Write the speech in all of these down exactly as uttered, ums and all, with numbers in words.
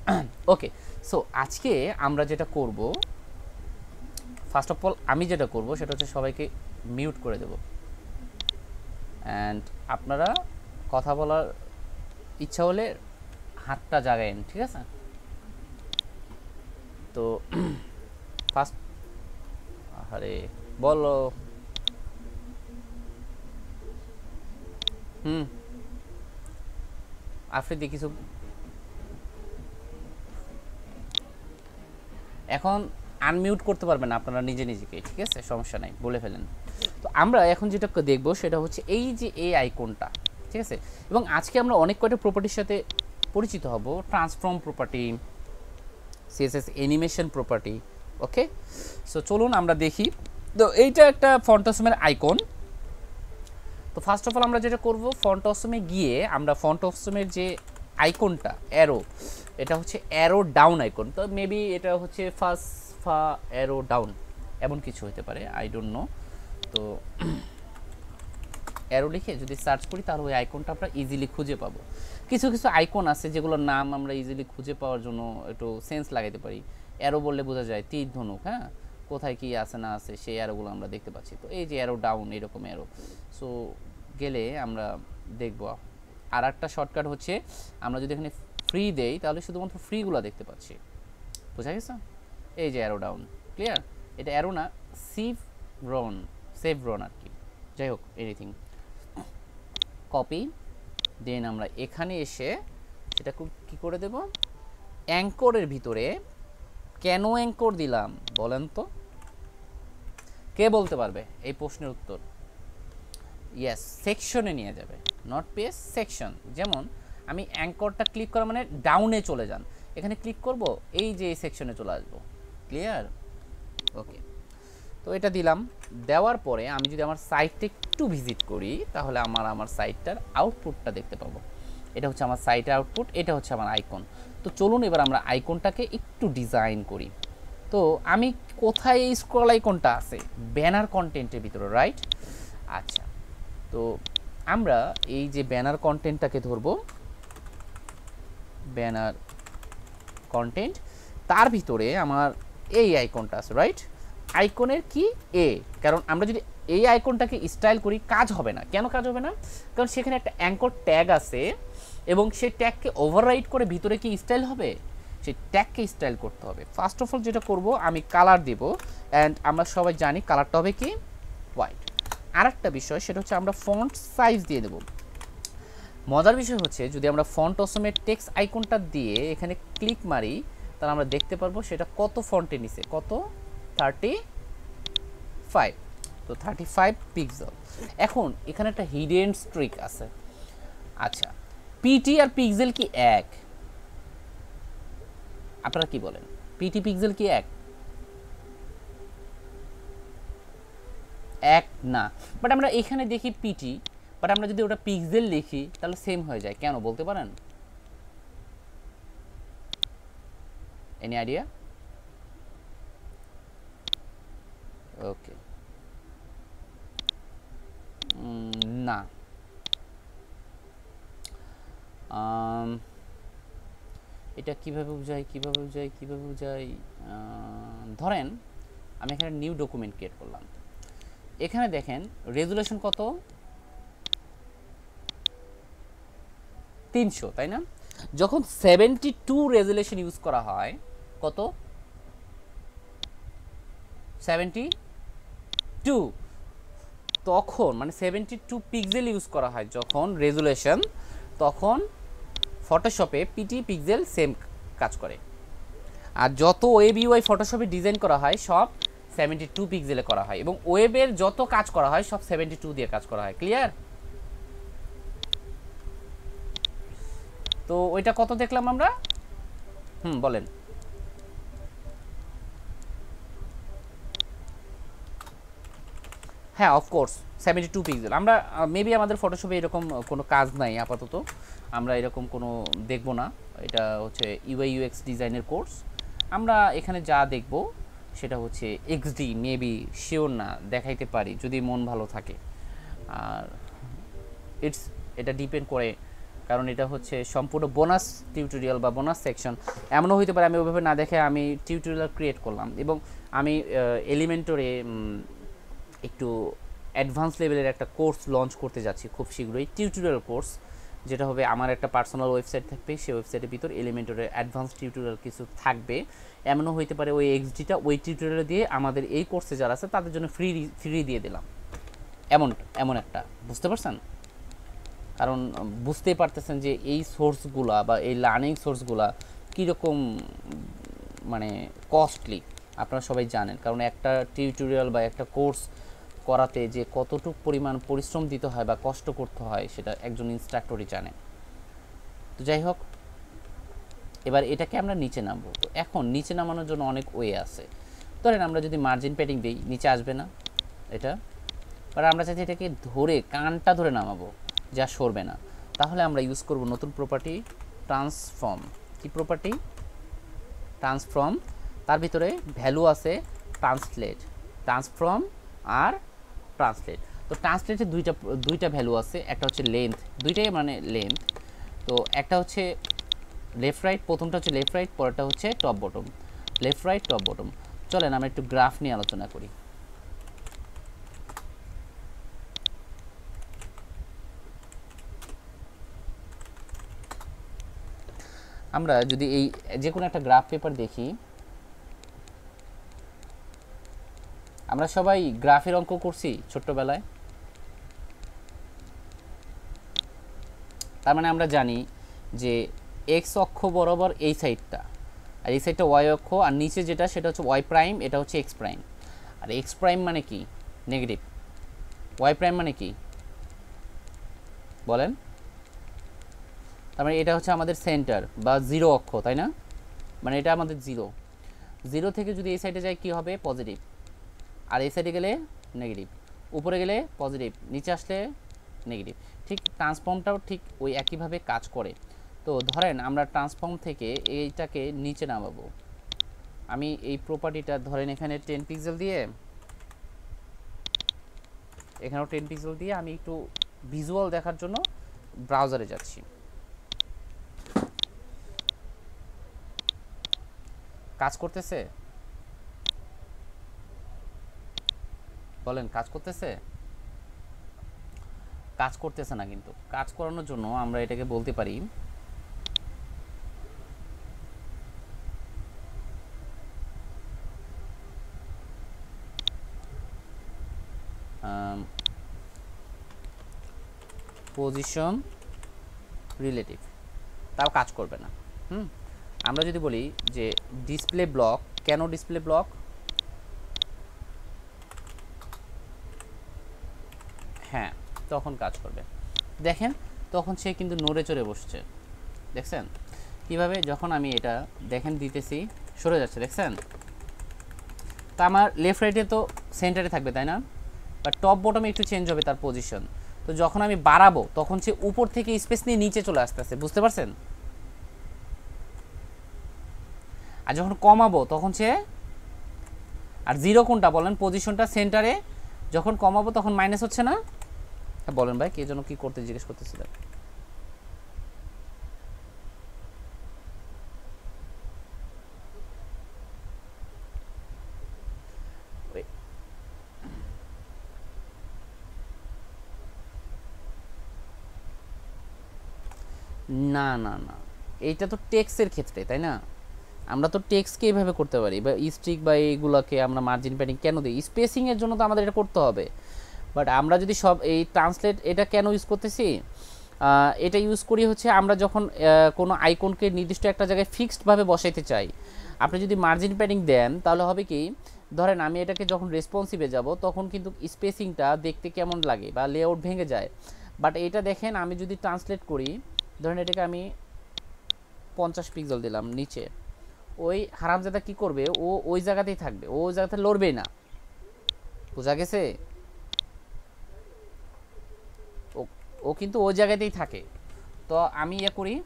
ওকে, so আজকে আমরা যেটা করব, ফার্স্ট অফ অল আমি যেটা করব সেটা হচ্ছে সবাইকে মিউট করে দেব, অ্যান্ড আপনারা কথা বলার ইচ্ছা হলে হাতটা জাগায়েন, ঠিক আছে? তো ফার্স্ট, আরে বলো। হুম, আফ্রিদি কিছু এখন আনমিউট করতে পারবেন না আপনারা নিজে নিজেকে, ঠিক আছে, সমস্যা নাই, বলে ফেলেন। তো আমরা এখন যেটা দেখব সেটা হচ্ছে এই যে এই আইকনটা, ঠিক আছে? এবং আজকে আমরা অনেক কয়টা প্রপার্টির সাথে পরিচিত হব, transform property, CSS animation property. Okay, so চলুন আমরা দেখি। তো এইটা একটা ফন্ট অসমের আইকন। তো ফার্স্ট অফ অল আমরা যেটা করব, ফন্ট অসমে গিয়ে আমরা ফন্ট অসমের যে আইকনটা অ্যারো, এটা হচ্ছে অ্যারো ডাউন আইকন, তো মেবি এটা হচ্ছে ফার্স্ট ফা অ্যারো ডাউন এমন কিছু হতে পারে, আই ডোন্ট নো। তো অ্যারো লিখে যদি সার্চ করি তাহলে ওই আইকনটা আমরা ইজিলি খুঁজে পাবো। কিছু কিছু আইকন আছে যেগুলোর নাম আমরা ইজিলি খুঁজে পাওয়ার জন্য একটু সেন্স লাগাইতে পারি। অ্যারো বললে বোঝা যায় তীর ধনুক, হ্যাঁ, কোথায় কি আছে না আছে সেই অ্যারোগুলো আমরা দেখতে পাচ্ছি। তো এই যে অ্যারো ডাউন, এরকম অ্যারো, সো গেলে আমরা দেখব। আর একটা শর্টকাট হচ্ছে আমরা যদি এখানে ফ্রি দেই তাহলে শুধুমাত্র ফ্রিগুলো দেখতে পাচ্ছি, বোঝা গেছে? এই যে অ্যারো ডাউন, ক্লিয়ার? এটা অ্যারো না, সিভ রন, সেভ রন আর কি, যাই হোক, এনিথিং। কপি, দেন আমরা এখানে এসে সেটা কি করে দেব, অ্যাঙ্করের ভিতরে। কেন অ্যাঙ্কর দিলাম বলেন তো, কে বলতে পারবে এই প্রশ্নের উত্তর? ইয়েস, সেকশনে নিয়ে যাবে, নট পেজ, সেকশন। যেমন আমি অ্যাঙ্করটা ক্লিক করা মানে ডাউনে চলে যান, এখানে ক্লিক করব, এই যে এই সেকশনে চলে আসবো, ক্লিয়ার? ওকে, তো এটা দিলাম। দেওয়ার পরে আমি যদি আমার সাইটটা একটু ভিজিট করি তাহলে আমার আমার সাইটটার আউটপুটটা দেখতে পাবো। এটা হচ্ছে আমার সাইটের আউটপুট, এটা হচ্ছে আমার আইকন। তো চলুন এবার আমরা আইকনটাকে একটু ডিজাইন করি। তো আমি কোথায় এই স্ক্রল আইকনটা আছে? ব্যানার কন্টেন্টের ভিতরে, রাইট? আচ্ছা, তো আমরা এই যে ব্যানার কন্টেন্টটাকে ধরবো, ব্যানার কন্টেন্ট, তার ভিতরে আমার এই আইকনটা আছে, রাইট? আইকনের কি এ, কারণ আমরা যদি এই আইকনটাকে স্টাইল করি কাজ হবে না। কেন কাজ হবে না? কারণ সেখানে একটা অ্যাঙ্কর ট্যাগ আছে এবং সেই ট্যাগকে ওভাররাইড করে ভিতরে কি স্টাইল হবে, সেই ট্যাগকে স্টাইল করতে হবে। ফার্স্ট অফ অল যেটা করব, আমি কালার দেব, অ্যান্ড আমরা সবাই জানি কালারটা হবে কি, হোয়াইট। আর একটা বিষয় সেটা হচ্ছে আমরা ফন্ট সাইজ দিয়ে দেব। মজার বিষয় হচ্ছে যদি আমরা ফন্ট অসমের টেক্সট আইকনটা দিয়ে এখানে ক্লিক মারি তাহলে আমরা দেখতে পারবো সেটা কত ফন্টে নিছে, কত, থার্টি ফাইভ। তো থার্টি ফাইভ পিক্সেল। এখন এখানে একটা হিডেন ট্রিক আছে। আচ্ছা, পিটি আর পিক্সেল কি এক? আপনারা কি বলেন, পিটি পিক্সেল কি এক? এক না, বাট আমরা এখানে দেখি পিটি, বাট আমরা যদি ওটা পিক্সেল লিখি তাহলে সেম হয়ে যায়, কেন বলতে পারেন? Any idea? ওকে, না, এটা কিভাবে বুঝাই কিভাবে বুঝাই কিভাবে বুঝাই ধরেন আমি এখানে নিউ ডকুমেন্ট ক্রিয়েট করলাম, এখানে দেখেন রেজুলেশন কত, তিনশো, তাই না? যখন সেভেন্টি টু রেজুলেশন ইউজ করা হয়, কত, সেভেন্টি টু, তখন মানে সেভেন্টি টু পিক্সেল ইউজ করা হয় যখন রেজুলেশন, তখন ফটোশপে পিটি পিক্সেল সেম কাজ করে। আর যত ওয়েব ইউআই ফটোশপে ডিজাইন করা হয় সব সেভেন্টি টু পিক্সেলে করা হয়, এবং ওয়েবের যত কাজ করা হয় সব সেভেন্টি টু দিয়ে কাজ করা হয়, ক্লিয়ার? তো ওইটা কত দেখলাম আমরা, হুম বলেন। হ্যাঁ, অফকোর্স সেভেন্টি টু পিক্সেল। আমরা মেবি আমাদের ফটোশপে এরকম কোনো কাজ নাই আপাতত, আমরা এরকম কোনো দেখব না, এটা হচ্ছে ইউআই ইউএক্স ডিজাইনের কোর্স। আমরা এখানে যা দেখব সেটা হচ্ছে এক্সডি, মেবি, শিওর না, দেখাইতে পারি যদি মন ভালো থাকে। আর ইটস এটা ডিপেন্ড করে কারণ এটা হচ্ছে সম্পূর্ণ বোনাস টিউটোরিয়াল বা বোনাস সেকশন। এমনও হইতে পারে আমি ওইভাবে না দেখে আমি টিউটোরিয়াল ক্রিয়েট করলাম এবং আমি এলিমেন্টরে একটু অ্যাডভান্স লেভেলের একটা কোর্স লঞ্চ করতে যাচ্ছি খুব শীঘ্রই, টিউটোরিয়াল কোর্স, যেটা হবে আমার একটা পার্সোনাল ওয়েবসাইট থাকবে, সেই ওয়েবসাইটের ভিতর এলিমেন্টরের অ্যাডভান্স টিউটোরিয়াল কিছু থাকবে। এমনও হইতে পারে ওই এক্সডিটা ওই টিউটোরিয়াল দিয়ে আমাদের এই কোর্সে যারা আছে তাদের জন্য ফ্রি ফ্রি দিয়ে দিলাম, এমন এমন একটা, বুঝতে পারছেন? কারণ বুঝতেই পারতেছেন যে এই সোর্সগুলা বা এই লার্নিং সোর্সগুলা কীরকম মানে কস্টলি, আপনারা সবাই জানেন। কারণ একটা টিউটোরিয়াল বা একটা কোর্স করাতে যে কতটুকু পরিমাণ পরিশ্রম দিতে হয় বা কষ্ট করতে হয় সেটা একজন ইনস্ট্রাক্টরই জানে। তো যাই হোক, এবার এটাকে আমরা নিচে নামবো। তো এখন নিচে নামানোর জন্য অনেক ওয়ে আছে। ধরেন আমরা যদি মার্জিন প্যাডিং দিই, নিচে আসবে না এটা, বাট আমরা চাইছি এটাকে ধরে কানটা ধরে নামাবো, যা সরবে না। তাহলে আমরা ইউজ করব নতুন প্রপার্টি ট্রান্সফর্ম। কি প্রপার্টি? ট্রান্সফর্ম। তার ভিতরে ভ্যালু আছে ট্রান্সলেট, ট্রান্সফর্ম আর ট্রান্সলেট। তো ট্রান্সলেটে দুইটা দুইটা ভ্যালু আছে, একটা হচ্ছে লেন্থ, দুইটাই মানে লেন্থ। তো একটা হচ্ছে লেফট রাইট, প্রথমটা হচ্ছে লেফট রাইট, পরেরটা হচ্ছে top bottom. Left right top bottom. চলেন আমরা একটু গ্রাফ নিয়ে আলোচনা করি। আমরা যদি এই যে কোনো একটা গ্রাফ পেপার দেখি, আমরা সবাই গ্রাফের অঙ্ক করছি ছোট্টবেলায়। তার মানে আমরা জানি যে এক্স অক্ষ বরাবর এই সাইডটা, আর এই সাইডটা ওয়াই অক্ষ, আর নিচে যেটা সেটা হচ্ছে ওয়াই প্রাইম, এটা হচ্ছে এক্স প্রাইম। আর এক্স প্রাইম মানে কি? নেগেটিভ। ওয়াই প্রাইম মানে কি বলেন? তার মানে এটা হচ্ছে আমাদের সেন্টার বা জিরো অক্ষ, তাই না? মানে এটা আমাদের জিরো। জিরো থেকে যদি এই সাইডে যায় কি হবে? পজিটিভ। আর এই সাইডে গেলে নেগেটিভ, উপরে গেলে পজিটিভ, নিচে আসলে নেগেটিভ। ঠিক ট্রান্সফর্মটাও ঠিক ওই একইভাবে কাজ করে। তো ধরেন আমরা ট্রান্সফর্ম থেকে এইটাকে নিচে নামাবো। আমি এই প্রপার্টিটা ধরেন এখানে টেন পিক্সেল দিয়ে, এখানেও টেন পিক্সেল দিয়ে আমি একটু ভিজুয়াল দেখার জন্য ব্রাউজারে যাচ্ছি। কাজ করতেছে? বলেন কাজ করতেছে? কাজ করতেছে না। কিন্তু কাজ করানোর জন্য আমরা এটাকে বলতে পারি পজিশন রিলেটিভ, তাও কাজ করবে না। হুম আমরা যদি বলি যে ডিসপ্লে ব্লক, কেন ডিসপ্লে ব্লক? হ্যাঁ, তখন কাজ করবে। দেখেন তখন সে কিন্তু নড়ে চড়ে বসছে, দেখছেন কিভাবে? যখন আমি এটা দেখেন দিতেছি সরে যাচ্ছে, দেখছেন? তা আমার লেফট রাইটে তো সেন্টারে থাকবে, তাই না? বা টপ বটমে একটু চেঞ্জ হবে তার পজিশন। তো যখন আমি বাড়াবো তখন সে উপর থেকে স্পেস নিয়ে নিচে চলে আসতে আসে, বুঝতে পারছেন? আর যখন কমাবো তখন সে, আর জিরো কোনটা বলেন? পজিশনটা সেন্টারে। যখন কমাবো তখন মাইনাস হচ্ছে না? বলেন ভাই, কে যেন কি করতে জিজ্ঞেস করতেছিলেন? না না না, এইটা তো টেক্সের ক্ষেত্রে, তাই না? আমরা তো টেক্সকে এইভাবে করতে পারি, বা স্ট্রিক বা এইগুলোকে আমরা মার্জিন প্যাডিং কেন দিই? স্পেসিংয়ের জন্য তো আমাদের এটা করতে হবে। বাট আমরা যদি সব এই ট্রান্সলেট এটা কেন ইউজ করতেছি? এটা ইউজ করি হচ্ছে আমরা যখন কোনো আইকনকে নির্দিষ্ট একটা জায়গায় ফিক্সডভাবে বসাইতে চাই। আপনি যদি মার্জিন প্যাডিং দেন তাহলে হবে কি, ধরেন আমি এটাকে যখন রেসপন্সিভে যাব তখন কিন্তু স্পেসিংটা দেখতে কেমন লাগে বা লেআউট ভেঙে যায়। বাট এটা দেখেন আমি যদি ট্রান্সলেট করি, ধরেন এটাকে আমি পঞ্চাশ পিক্সেল দিলাম নিচে, ওই হারামজাদা কি করবে? ও ওই জায়গাতেই থাকবে, ও ওই জায়গাতে লড়বেই না। বোঝা গেছে? ও ও কিন্তু ওই জায়গাতেই থাকে। তো আমি ইয়ে করি,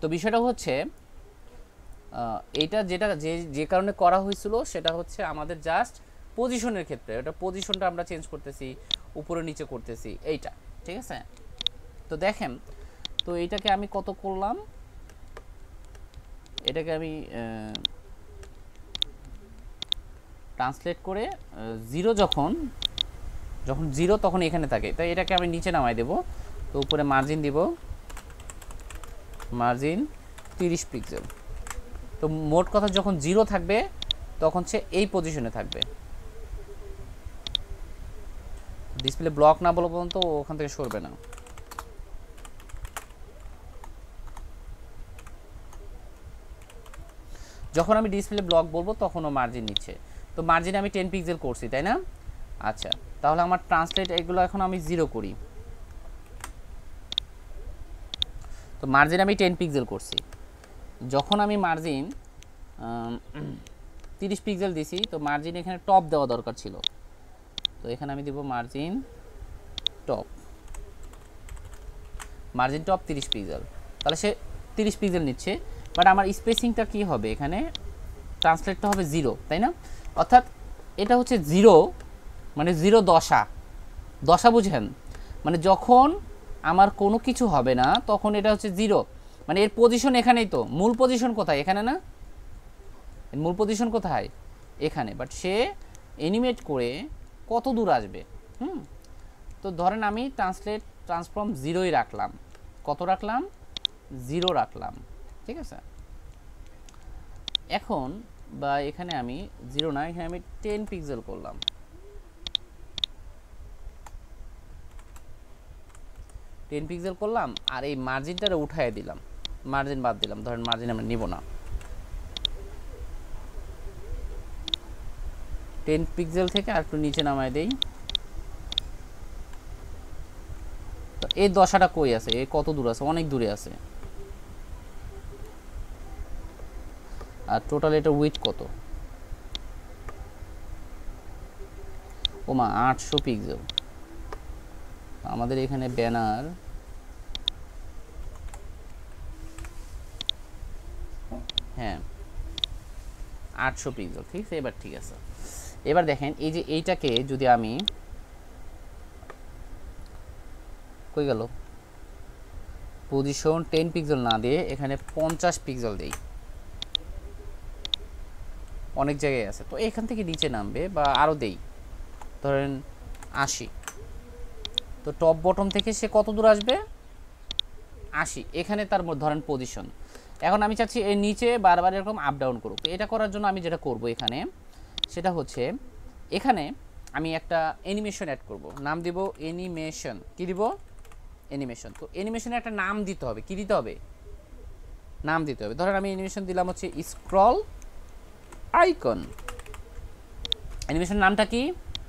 তো বিষয়টা হচ্ছে এইটা যেটা যে যে কারণে করা হয়েছিল সেটা হচ্ছে আমাদের জাস্ট পজিশনের ক্ষেত্রে, ওটা পজিশনটা আমরা চেঞ্জ করতেছি, উপরে নিচে করতেছি এইটা, ঠিক আছে। তো দেখেন, তো এইটাকে আমি কত করলাম, এটাকে আমি ট্রান্সলেট করে জিরো যখন যখন জিরো তখন এখানে থাকে, তাই এটাকে আমি নিচে নামাই দেব। তো উপরে মার্জিন দিব, মার্জিন তিরিশ পিক্সেল। তো মোট কথা যখন জিরো থাকবে তখন সে এই পজিশনে থাকবে, ডিসপ্লে ব্লক না বলা পর্যন্ত ওখান থেকে সরবে না। যখন আমি ডিসপ্লে ব্লক বলবো তখনও মার্জিন নিচ্ছে। তো মার্জিনে আমি টেন পিক্সেল করছি, তাই না? আচ্ছা, তাহলে আমার ট্রান্সলেট এগুলো এখন আমি জিরো করি। তো মার্জিন আমি টেন পিক্সেল করছি। যখন আমি মার্জিন তিরিশ পিক্সেল দিছি, তো মার্জিন এখানে টপ দেওয়া দরকার ছিল। তো এখানে আমি দিব মার্জিন টপ, মার্জিন টপ তিরিশ পিক্সেল। তাহলে সে তিরিশ পিক্সেল নিচ্ছে, বাট আমার স্পেসিংটা কি হবে, এখানে ট্রান্সলেটটা হবে জিরো, তাই না? অর্থাৎ এটা হচ্ছে জিরো, মানে জিরো দশা, দশা বুঝেন, মানে যখন আমার কোনো কিছু হবে না তখন এটা হচ্ছে জিরো, মানে এর পজিশন এখানেই। তো মূল পজিশন কোথায়? এখানে না? এর মূল পজিশন কোথায়? এখানে। বাট সে অ্যানিমেট করে কত দূর আসবে। হুম তো ধরেন আমি ট্রান্সলেট ট্রান্সফর্ম জিরোই রাখলাম। কত রাখলাম? জিরো রাখলাম, ঠিক আছে। এখন বা এখানে আমি জিরো না, এখানে আমি টেন পিক্সেল করলাম। টেন পিক্সেল করলাম আর এই মার্জিনটা উঠায় দিলাম, মার্জিন বাদ দিলাম, ধরেন মার্জিন আমরা নিব না। টেন পিক্সেল থেকে আর একটু নিচে নামায় দেই। তো এই দশাটা কই আছে? এই কত দূর আছে? অনেক দূরে আছে। আর টোটাল এটা উইথ কত? ওমা আটশো পিক্সেল। আমাদের এখানে ব্যানার হ্যাঁ আটশো পিক্সেল, ঠিক আছে। এবার ঠিক আছে। এবার দেখেন এই যে এইটাকে যদি আমি কই গেল পজিশন টেন পিক্সেল না দিয়ে এখানে পঞ্চাশ পিক্সেল দেই, অনেক জায়গায় আছে, তো এখান থেকে নিচে নামবে বা আরও দেই, ধরেন আশি। তো টপ বটম থেকে সে কত দূর আসবে? আশি। এখানে তার ধরেন পজিশন। এখন আমি চাচ্ছি এর নিচে বারবার এরকম আপ ডাউন করুক। তো এটা করার জন্য আমি যেটা করব এখানে সেটা হচ্ছে এখানে আমি একটা অ্যানিমেশন অ্যাড করব, নাম দিব অ্যানিমেশন। কি দিব? অ্যানিমেশন। তো অ্যানিমেশনে একটা নাম দিতে হবে। কি দিতে হবে? নাম দিতে হবে। ধরেন আমি অ্যানিমেশন দিলাম হচ্ছে স্ক্রল আইকন। অ্যানিমেশন নামটা কি?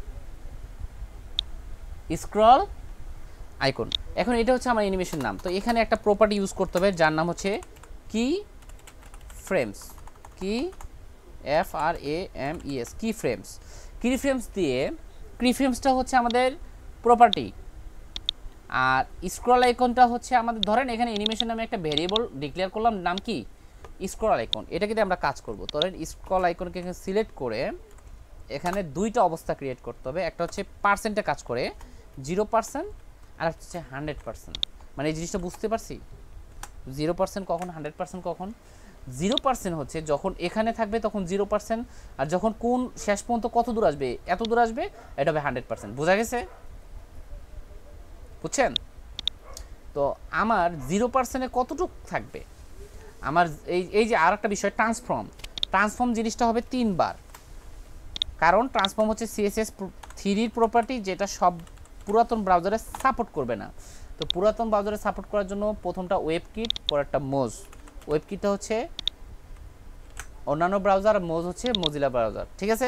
Scroll icon. এখন এটা হচ্ছে আমার অ্যানিমেশন নাম। তো এখানে একটা প্রপার্টি ইউজ করতে হবে যার নাম হচ্ছে keyframes. Key F R A M E S, keyframes. Keyframes দিয়ে, কি ফ্রেমসটা হচ্ছে আমাদের প্রপার্টি, আর স্ক্রল আইকনটা হচ্ছে আমাদের, ধরেন এখানে অ্যানিমেশন নামে একটা ভেরিয়েবল ডিক্লেয়ার করলাম, নাম কি? Scroll icon. এটাকে দিয়ে আমরা কাজ করব। ধরেন স্ক্রল আইকনকে এখানে সিলেক্ট করে এখানে দুইটা অবস্থা ক্রিয়েট করতে হবে। একটা হচ্ছে পার্সেন্টে কাজ করে, জিরো পার্সেন্ট, আর হচ্ছে হান্ড্রেড পার্সেন্ট। মানে এই জিনিসটা বুঝতে পারছি? জিরো পার্সেন্ট কখন, হান্ড্রেড পার্সেন্ট কখন? জিরো পার্সেন্ট হচ্ছে যখন এখানে থাকবে তখন জিরো পার্সেন্ট, আর যখন কোন শেষ পর্যন্ত কত দূর আসবে, এত দূর আসবে, এটা হবে হান্ড্রেড পার্সেন্ট। বোঝা গেছে? বুঝছেন? তো আমার জিরো পার্সেন্টে কতটুক থাকবে আমার এই এই যে আর একটা বিষয় ট্রান্সফর্ম। ট্রান্সফর্ম জিনিসটা হবে তিনবার, কারণ ট্রান্সফর্ম হচ্ছে সিএসএস থ্রির প্রপার্টি, যেটা সব পুরাতন ব্রাউজারে সাপোর্ট করবে না। তো পুরাতন ব্রাউজারে সাপোর্ট করার জন্য প্রথমটা ওয়েবকিট, পরেরটা মোজ। ওয়েবকিটটা হচ্ছে অন্যান্য ব্রাউজার, মোজ হচ্ছে মজিলা ব্রাউজার, ঠিক আছে।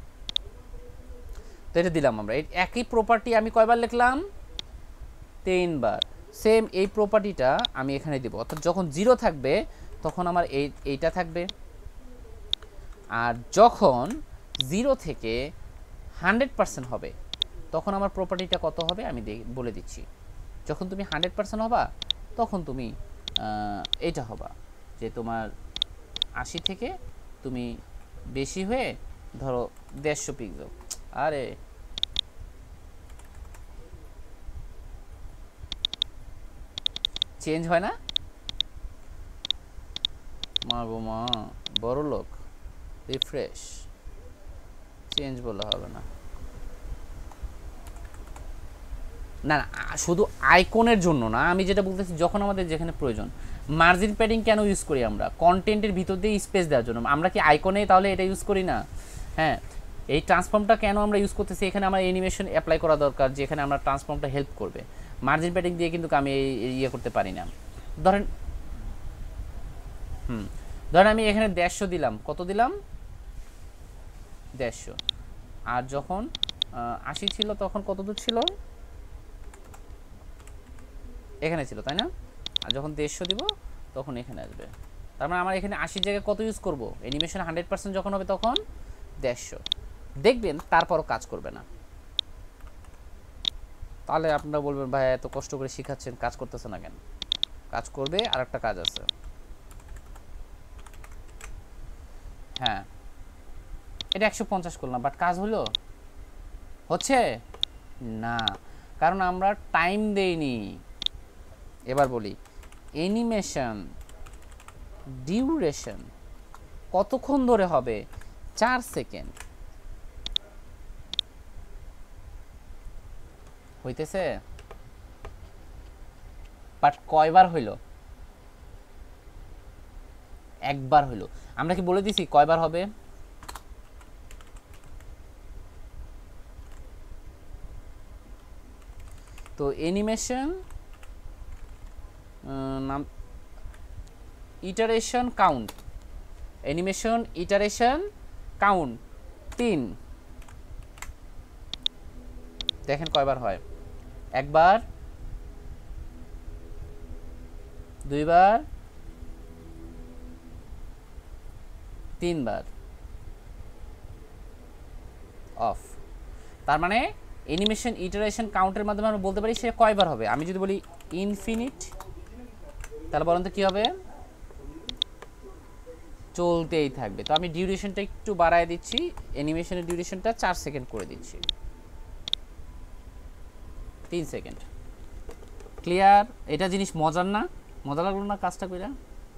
তো এটা দিলাম আমরা। এই একই প্রপার্টি আমি কয়বার লিখলাম? তিনবার। সেম এই প্রপার্টিটা আমি এখানে দিব, অর্থাৎ যখন জিরো থাকবে তখন আমার এই এইটা থাকবে, আর যখন জিরো থেকে হান্ড্রেড পার্সেন্ট হবে তখন আমার প্রপার্টিটা কত হবে আমি বলে দিচ্ছি। যখন তুমি হান্ড্রেড পার্সেন্ট হবা তখন তুমি এইটা হবা যে তোমার আশি থেকে তুমি বেশি হয়ে ধরো দেড়শো পিক্সেল। আরে চেঞ্জ হয় না, মা গো মা, বড় লোক। রিফ্রেশ, চেঞ্জ বলে হবে না, না না শুধু আইকনের জন্য না, আমি যেটা বলতেছি যখন আমাদের যেখানে প্রয়োজন। মার্জিন প্যাডিং কেন ইউজ করি আমরা? কন্টেন্টের ভিতর দিয়ে স্পেস দেওয়ার জন্য। আমরা কি আইকনে তাহলে এটা ইউজ করি না? হ্যাঁ, এই ট্রান্সফর্মটা কেন আমরা ইউজ করতেছি? এখানে আমার অ্যানিমেশন অ্যাপ্লাই করা দরকার, যেখানে আমরা ট্রান্সফর্মটা হেল্প করবে। মার্জিন প্যাডিং দিয়ে কিন্তু আমি ইয়ে করতে পারি না। ধরেন হুম ধরেন আমি এখানে দেড়শো দিলাম, কত দিলাম? দেড়শো। আর যখন আশি ছিল তখন কত দূর ছিল? এখানে ছিল, তাই না? আর যখন দেড়শো দিব তখন এখানে আসবে। তার মানে আমার এখানে আশির জায়গায় কত ইউজ করব? অ্যানিমেশন হান্ড্রেড পার্সেন্ট যখন হবে তখন দেড়শো। দেখবেন তারপরও কাজ করবে না। তাহলে আপনারা বলবেন ভাই এত কষ্ট করে শিখাচ্ছেন, কাজ করতেছে না কেন? কাজ করবে, আর একটা কাজ আছে। হ্যাঁ, এটা একশো পঞ্চাশ করলাম, বাট কাজ হলো? হচ্ছে না, কারণ আমরা টাইম দেইনি। এবার বলি অ্যানিমেশন ডিউরেশন কতক্ষণ ধরে হবে? চার সেকেন্ড। হইতেছে? বাট কয়বার হইল? একবার হইল। আমরা কি বলে দিছি কয়বার হবে? তো অ্যানিমেশন নাম iteration count, animation iteration count তিন। দেখেন কয়বার হয়? একবার, দুইবার, তিনবার। অফ। তার মানে অ্যানিমেশন ইটারেশন কাউন্টের মাধ্যমে আমরা বলতে পারি সে কয়বার হবে। আমি যদি বলি ইনফিনিট, তাহলে বলেন তো কী হবে? চলতেই থাকবে। তো আমি ডিউরেশনটা একটু বাড়ায় দিচ্ছি, অ্যানিমেশনের ডিউরেশনটা চার সেকেন্ড করে দিচ্ছি, তিন সেকেন্ড। ক্লিয়ার? এটা জিনিস মজার না? মজা লাগলো না কাজটা কইরা?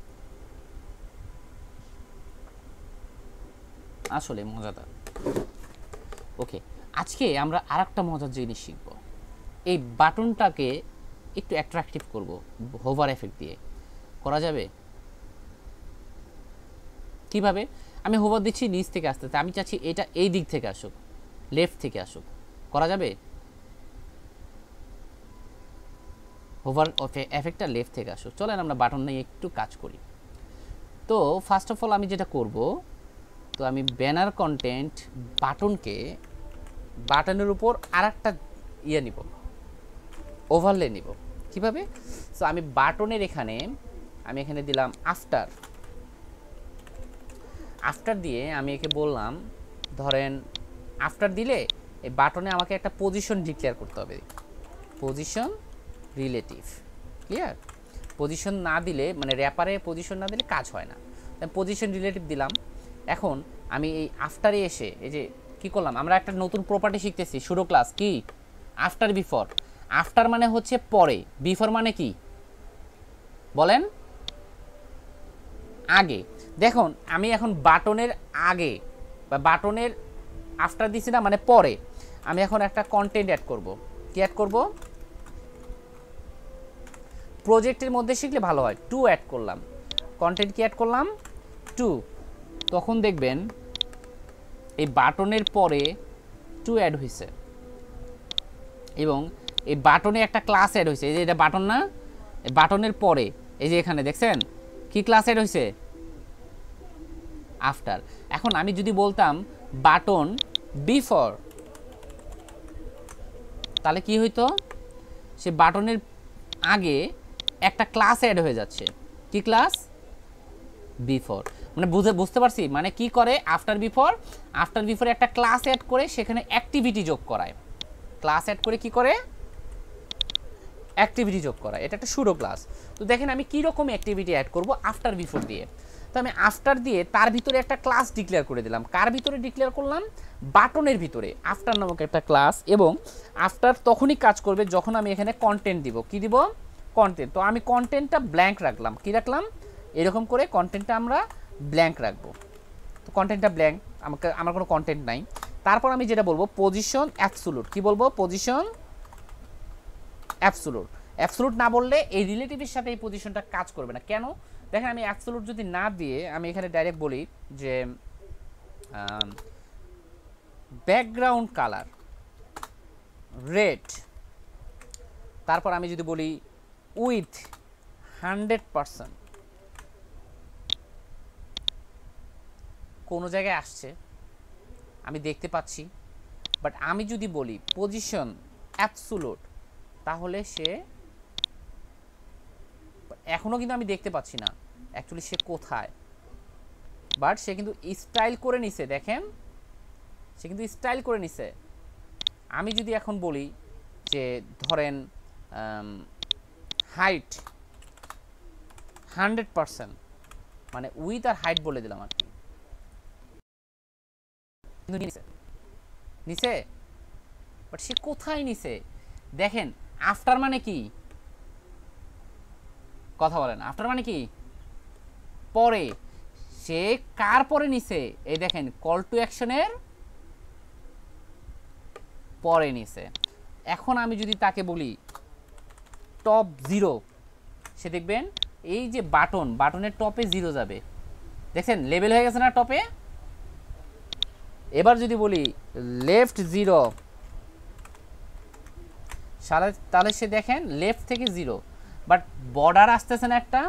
আসলে মজাদার। ওকে, আজকে আমরা আর একটা মজার জিনিস শিখব। এই বাটনটাকে একটু অ্যাট্রাকটিভ করব হোভার এফেক্ট দিয়ে। করা যাবে? কিভাবে? আমি হোভার দিচ্ছি নিচ থেকে আসতে, আমি চাচ্ছি এটা এই দিক থেকে আসুক, লেফট থেকে আসুক। করা যাবে? হোভার এফেক্টটা লেফট থেকে আসুক। চলেন আমরা বাটন নিয়ে একটু কাজ করি। তো ফার্স্ট অফ অল আমি যেটা করব, তো আমি ব্যানার কন্টেন্ট বাটনকে, বাটনের উপর আর একটা ইয়ে নিব, ওভারলে নিব। কিভাবে? সো আমি বাটনের এখানে আমি এখানে দিলাম আফটার। আফটার দিয়ে আমি একে বললাম, ধরেন আফটার দিলে এই বাটনে আমাকে একটা পজিশন ডিক্লেয়ার করতে হবে, পজিশন রিলেটিভ। ক্লিয়ার? পজিশন না দিলে, মানে র্যাপারে পজিশন না দিলে কাজ হয় না। পজিশন রিলেটিভ দিলাম। এখন আমি এই আফটারে এসে এই যে কি করলাম, আমরা একটা নতুন প্রপার্টি শিখতেছি শুরু ক্লাস, কি? After before. আফটার মানে হচ্ছে পরে, বিফোর মানে কি বলেন? আগে। দেখুন আমি এখন বাটনের আগে বা বাটনের আফটার দিছি না, মানে পরে। আমি এখন একটা কন্টেন্ট অ্যাড করব। কি অ্যাড করব? প্রজেক্টের মধ্যে শিখলে ভালো হয়। টু অ্যাড করলাম। কন্টেন্ট কি অ্যাড করলাম? টু। তখন দেখবেন এই বাটনের পরে টু অ্যাড হয়েছে, এবং এই বাটনে একটা ক্লাস অ্যাড হয়েছে। এই যে এটা বাটন না, এই বাটনের পরে এই যে এখানে দেখছেন কি ক্লাস অ্যাড হয়েছে? আফটার। এখন আমি যদি বলতাম বাটন বিফোর, তাহলে কি হইতো? সে বাটনের আগে একটা ক্লাস অ্যাড হয়ে যাচ্ছে। কি ক্লাস? বিফোর। মানে বুঝে বুঝতে পারছি মানে কি করে? আফটার বিফোর, আফটার বিফোরে একটা ক্লাস অ্যাড করে সেখানে অ্যাক্টিভিটি যোগ করায়। ক্লাস অ্যাড করে কি করে? অ্যাক্টিভিটি যোগ করা, এটা একটা সুডো ক্লাস। তো দেখেন আমি কীরকম অ্যাক্টিভিটি অ্যাড করব আফটার বিফোর দিয়ে। তো আমি আফটার দিয়ে তার ভিতরে একটা ক্লাস ডিক্লেয়ার করে দিলাম। কার ভিতরে ডিক্লেয়ার করলাম? বাটনের ভিতরে আফটার নামক একটা ক্লাস। এবং আফটার তখনই কাজ করবে যখন আমি এখানে কন্টেন্ট দিব। কি দিব? কন্টেন্ট। তো আমি কন্টেন্টটা ব্ল্যাঙ্ক রাখলাম। কি রাখলাম? এরকম করে কন্টেন্টটা আমরা ব্ল্যাঙ্ক রাখবো। তো কন্টেন্টটা ব্ল্যাঙ্ক, আমাকে আমার কোনো কন্টেন্ট নাই। তারপর আমি যেটা বলবো পজিশন অ্যাবসোলুট। কি বলবো? Position absolute. অ্যাবসোলুট না বললে এই রিলেটিভের সাথে এই পজিশনটা কাজ করবে না। কেন? দেখেন আমি অ্যাবসোলুট যদি না দিয়ে আমি এখানে ডাইরেক্ট বলি যে ব্যাকগ্রাউন্ড কালার রেড, তারপর আমি যদি বলি উইথ হান্ড্রেড পারসেন্ট, কোনো জায়গায় আসছে আমি দেখতে পাচ্ছি, বাট আমি যদি বলি পজিশন অ্যাবসোলুট তাহলে সে এখনও কিন্তু আমি দেখতে পাচ্ছি না অ্যাকচুয়ালি সে কোথায়, বাট সে কিন্তু স্টাইল করে নিছে। দেখেন সে কিন্তু স্টাইল করে নিছে। আমি যদি এখন বলি যে ধরেন হাইট হান্ড্রেড পারসেন্ট, মানে উইথ আর হাইট বলে দিলাম আর কি, কিন্তু নিছে নিছে বাট সে কোথায় নিছে? দেখেন আফটার মানে কি? কথা বলেন, আফটার মানে কি? পরে। সে কার পরে নিছে? এই দেখেন কল টু অ্যাকশনের পরে নিছে। এখন আমি যদি তাকে বলি টপ জিরো, সে দেখবেন এই যে বাটন, বাটনের টপে জিরো যাবে। দেখছেন লেবেল হয়ে গেছে না টপে? এবার যদি বলি লেফট জিরো, তাহলে সে দেখেন লেফট থেকে জিরো, বাট বর্ডার আসতেছে না একটা।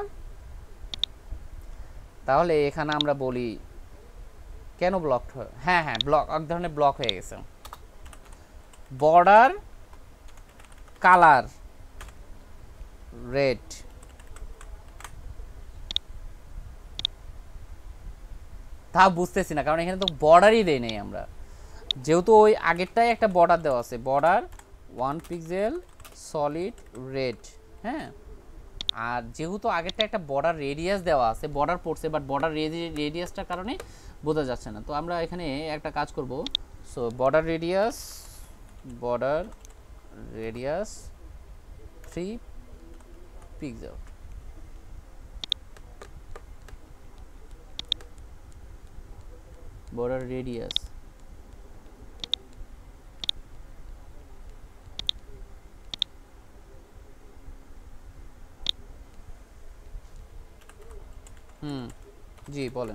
তাহলে এখানে আমরা বলি কেন ব্লক? হ্যাঁ হ্যাঁ ব্লক, এক ধরনের ব্লক হয়ে গেছে। বর্ডার কালার রেড, তা বুঝতেছি না কারণ এখানে তো বর্ডারই দেই নেই আমরা, যেহেতু ওই আগেরটাই একটা বর্ডার দেওয়া আছে, border one pixel solid red. হ্যাঁ, আর যেহেতু আগেরটা একটা বর্ডার রেডিয়াস দেওয়া আছে, বর্ডার পড়ছে বাট বর্ডার রেডিয়াসটার কারণে বোঝা যাচ্ছে না। তো আমরা এখানে একটা কাজ করব। So border radius, border radius three pixel, border radius হুম জি বলেন।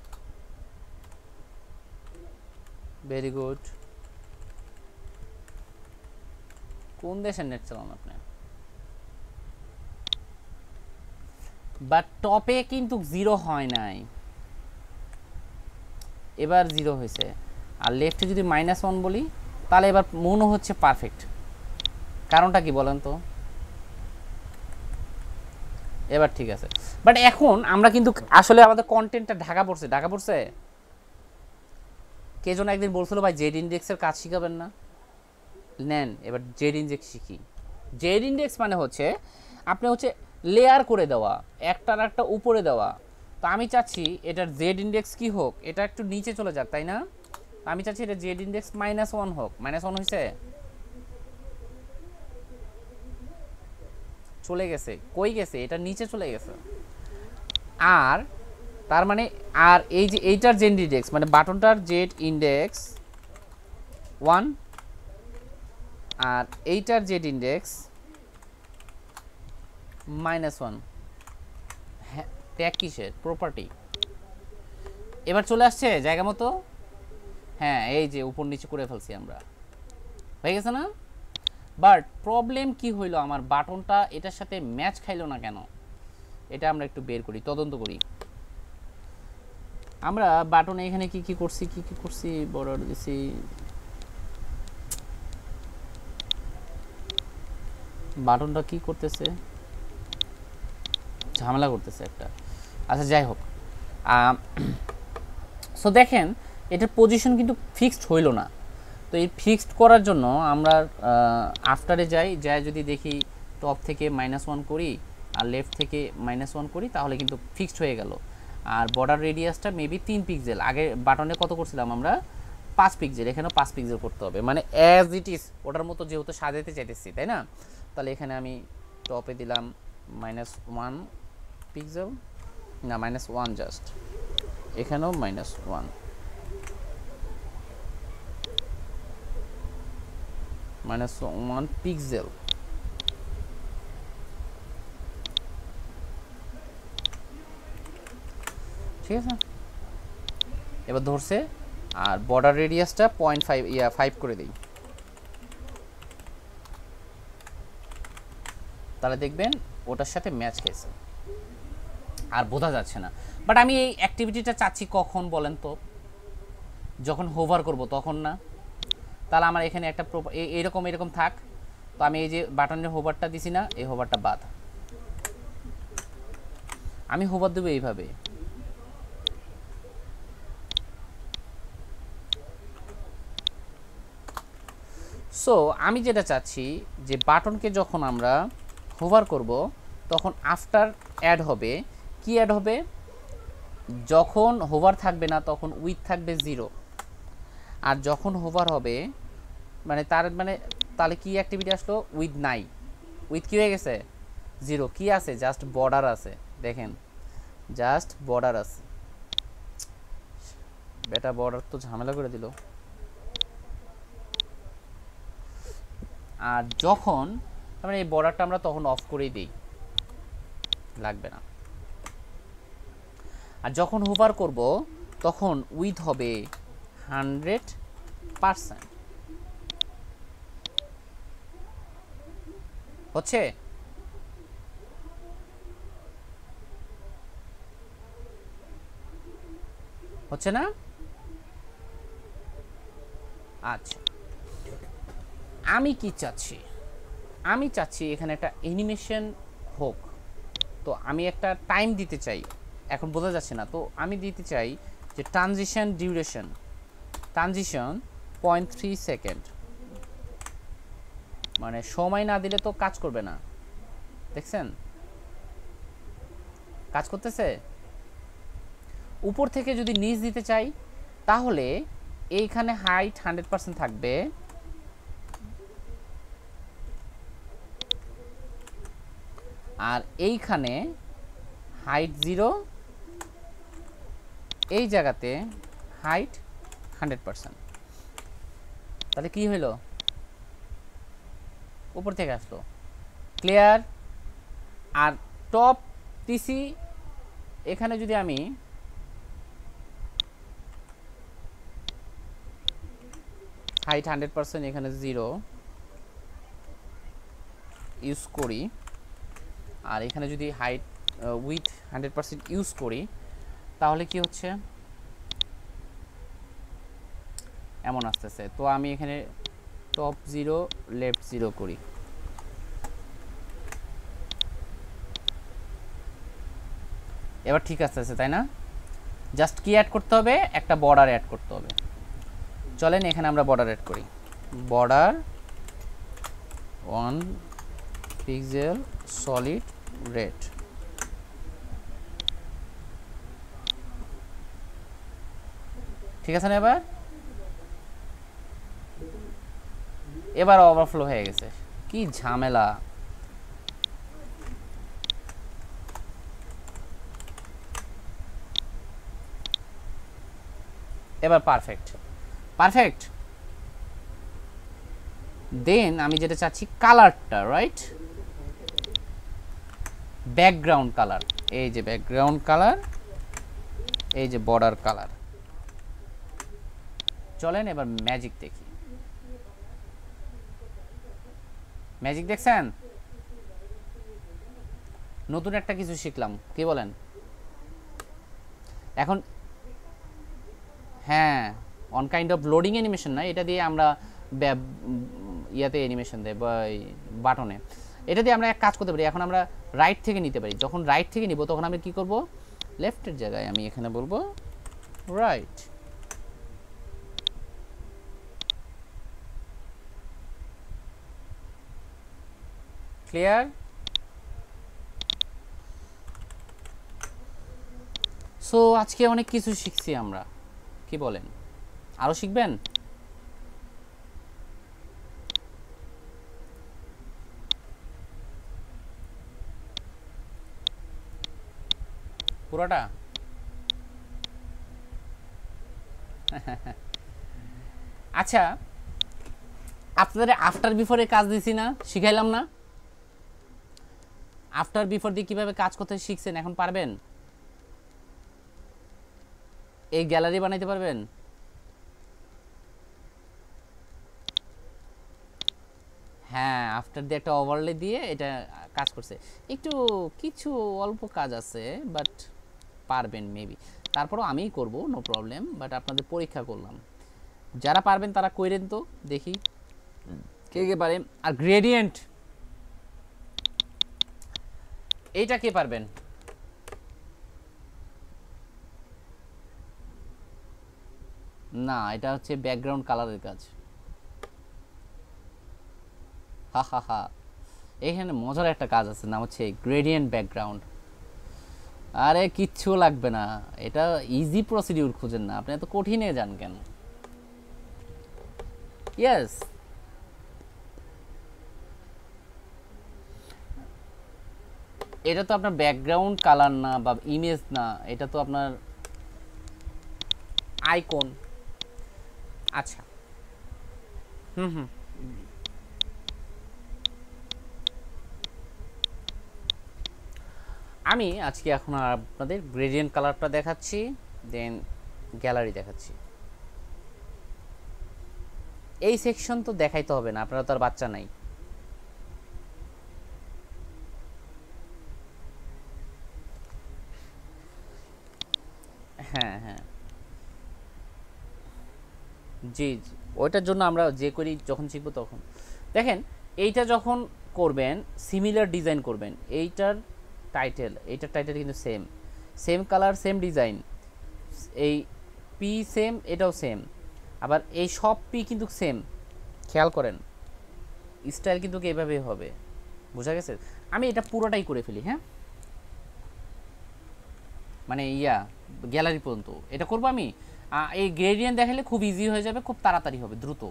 Very good. কোন দেশের নেট চালান আপনি? বাট টপে কিন্তু জিরো হয় নাই, এবার জিরো হয়েছে। আর লেফটে যদি মাইনাস ওয়ান বলি তাহলে এবার মনে হচ্ছে পারফেক্ট। কারণটা কি বলেন তো? এবার ঠিক আছে। বাট এখন আমরা কিন্তু আসলে আমাদের কন্টেন্টটা ঢাকা পড়ছে, ঢাকা পড়ছে। কে যেন একদিন বলছিল ভাই জেড ইন্ডেক্সের কাজ শিখাবেন না, নেন এবার জেড ইন্ডেক্স শিখি। জেড ইন্ডেক্স মানে হচ্ছে আপনি হচ্ছে লেয়ার করে দেওয়া, একটার একটা উপরে দেওয়া। তো আমি চাচ্ছি এটার জেড ইন্ডেক্স কি হোক, এটা একটু নিচে চলে যাক, তাই না? আমি চাচ্ছি এটা জেড ইন্ডেক্স মাইনাস ওয়ান হোক। মাইনাস ওয়ান হয়েছে, চলে গেছে। কই গেছে? এটা নিচে চলে গেছে। আর তার মানে আর এই যে এইটার জেড ইন্ডেক্স মানে বাটনটার জেড ইন্ডেক্স ওয়ান, আর এইটার জেড ইন্ডেক্স মাইনাস ওয়ান। হ্যাঁ, ট্যাগ কিসের? প্রপার্টি। এবার চলে আসছে জায়গা মতো। হ্যাঁ, এই যে উপর নিচে করে ফেলছি আমরা, হয়ে গেছে না? বাট প্রবলেম কি হইলো, আমার বাটনটা এটার সাথে ম্যাচ খাইলো না কেন? এটা আমরা একটু বের করি, তদন্ত করি। আমরা বাটনে এখানে কি কি করছি, কি কি করছি, বর্ডার দিছি, বাটনটা কি করতেছে, ঝামেলা করতেছে একটা। আচ্ছা যাই হোক, সো দেখেন এটার পজিশন কিন্তু ফিক্সড হইল না। তো এই ফিক্সড করার জন্য আমরা আফটারে যাই, যাই যদি দেখি টপ থেকে মাইনাস ওয়ান করি আর লেফট থেকে মাইনাস ওয়ান করি তাহলে কিন্তু ফিক্সড হয়ে গেল। আর বর্ডার রেডিয়াসটা মেবি তিন পিক্সেল, আগে বাটনে কত করছিলাম আমরা পাঁচ পিক্সেল, এখানেও পাঁচ পিক্সেল করতে হবে, মানে অ্যাজ ইট ইজ ওটার মতো যেহেতু সাজাতে চাইতেছি তাই না। তাহলে এখানে আমি টপে দিলাম মাইনাস ওয়ান পিক্সেল, না মাইনাস ওয়ান জাস্ট, এখানেও minus one, minus one pixel. ঠিক আছে, এবার ধরছে। আর বর্ডার রেডিয়াসটা পয়েন্ট ফাইভ ইয়া ফাইভ করে দিই, তাহলে দেখবেন ওটার সাথে ম্যাচ খেয়েছে, আর বোঝা যাচ্ছে না। বাট আমি এই অ্যাক্টিভিটিটা চাচ্ছি কখন বলেন তো, যখন হোভার করব তখন না। তাহলে আমার এখানে একটা এইরকম এরকম থাক, তো আমি এই যে বাটনের হোভারটা দিছি না, এই হোভারটা বাদ, আমি হোভার দেবো এইভাবে। সো আমি যেটা চাচ্ছি যে বাটনকে যখন আমরা হোভার করব তখন আফটার অ্যাড হবে, কি অ্যাড হবে, যখন হোভার থাকবে না তখন উইথ থাকবে জিরো, আর যখন হোভার হবে মানে তার মানে তাহলে কি অ্যাক্টিভিটি আসলো, উইথ নাই, উইথ কি হয়ে গেছে জিরো, কি আছে জাস্ট বর্ডার আছে, দেখেন জাস্ট বর্ডার আছে, বেটা বর্ডার তো ঝামেলা করে দিল। আর যখন মানে এই বর্ডারটা আমরা তখন অফ করেই দিই, লাগবে না। আর যখন হোভার করব তখন উইথ হবে হান্ড্রেড পারসেন্ট, হচ্ছে হচ্ছে না। আচ্ছা, আমি কি চাচ্ছি, আমি চাচ্ছি এখানে একটা অ্যানিমেশন হোক, তো আমি একটা টাইম দিতে চাই, এখন বোঝা যাচ্ছে না, তো আমি দিতে চাই যে transition duration, transition point three second, মানে সময় না দিলে তো কাজ করবে না, দেখছেন কাজ করতেছে। উপর থেকে যদি নিচ দিতে চাই তাহলে এইখানে হাইট হান্ড্রেড পার্সেন্ট থাকবে, আর এইখানে হাইট জিরো, এই জায়গাতে হাইট হান্ড্রেড পার্সেন্ট। তাহলে কি হইল, উপর থেকে আসলো ক্লিয়ার। আর টপ টিসি এখানে যদি আমি হাইট হান্ড্রেড পার্সেন্ট এখানে জিরো ইউজ করি, আর এখানে যদি height width hundred percent use করি তাহলে কি হচ্ছে, এমন আসতেছে। তো আমি এখানে টপ জিরো লেফট জিরো করি, এবার ঠিক আসতেছে তাই না। জাস্ট কি অ্যাড করতে হবে, একটা বর্ডার অ্যাড করতে হবে। চলেন এখানে আমরা বর্ডার অ্যাড করি, border one pixel solid red, ঠিক আছে না। এবার এবার ওভারফ্লো হয়ে গেছে, কি ঝামেলা। এবার পারফেক্ট পারফেক্ট দেন আমি যেটা চাচ্ছি কালারটা, রাইট, ব্যাকগ্রাউন্ড কালার, এই যে ব্যাকগ্রাউন্ড কালার, এই যে বর্ডার কালার। চলেন এবার ম্যাজিক দেখি, ম্যাজিক দেখছেন, নতুন একটা কিছু শিখলাম, কি বলেন এখন। হ্যাঁ, on kind of loading animation না, এটা দিয়ে আমরা ইয়াতে অ্যানিমেশন দেয় বাটনে, এটা দিয়ে আমরা এক কাজ করতে পারি। এখন আমরা রাইট থেকে নিতে পারি, যখন রাইট থেকে নিব তখন আমি কি করব, লেফটের জায়গায় আমি এখানে বলবো রাইট, ক্লিয়ার? সো আজকে অনেক কিছু শিখছি আমরা, কি বলেন? আরো শিখবেন? পুরোটা? আচ্ছা, আপনাদের আফটার বিফোরে কাজ দিছি না, শিখাইলাম না? আফটার বিফোর দিয়ে কিভাবে কাজ করতে শিখছেন, এখন পারবেন? এই গ্যালারি বানাইতে পারবেন? হ্যাঁ, আফটার দিয়ে একটা ওভারলে দিয়ে এটা কাজ করছে। একটু কিছু অল্প কাজ আছে, বাট পারবেন মেবি। তারপরও আমিই করব, নো প্রবলেম, বাট আপনাদের পরীক্ষা করলাম। যারা পারবেন তারা কইরেন তো দেখি কে কে পারেন। আর গ্রেডিয়েন্ট এইটা কে পারবেন? না, এটা হচ্ছে ব্যাকগ্রাউন্ড কালারের কাজ। হা হা হা, এখানে মজার একটা কাজ আছে, নাম হচ্ছে গ্রেডিয়েন্ট ব্যাকগ্রাউন্ড। আরে কিচ্ছু লাগবে না, এটা ইজি প্রসিডিউর খুঁজেন না, আপনি এত কঠিনে যান কেন? ইয়েস, এটা তো আপনার ব্যাকগ্রাউন্ড কালার না বা ইমেজ না, এটা তো আপনার আইকন। আচ্ছা, হুম হুম, আমি আজকে এখন আর আপনাদের গ্রেডিয়েন্ট কালারটা দেখাচ্ছি, দেন গ্যালারি দেখাচ্ছি। এই সেকশন তো দেখাইতে হবে না, আপনারা তো আর বাচ্চা নাই। হ্যাঁ হ্যাঁ, জি জি, ওইটার জন্য আমরা যে করি যখন শিখবো তখন। দেখেন, এইটা যখন করবেন সিমিলার ডিজাইন করবেন, এইটার টাইটেল এইটার টাইটেল কিন্তু same, same colour same design, এই পি সেম, এটাও সেম, আবার এই সব পি কিন্তু সেম। খেয়াল করেন, স্টাইল কিন্তু এইভাবেই হবে, বোঝা গেছে? আমি এটা পুরোটাই করে ফেলি, হ্যাঁ, মানে ইয়া গ্যালারি পর্যন্ত এটা করবো আমি। এই গ্রেডিয়েন্ট দেখালে খুব ইজি হয়ে যাবে, খুব তাড়াতাড়ি হবে, দ্রুত।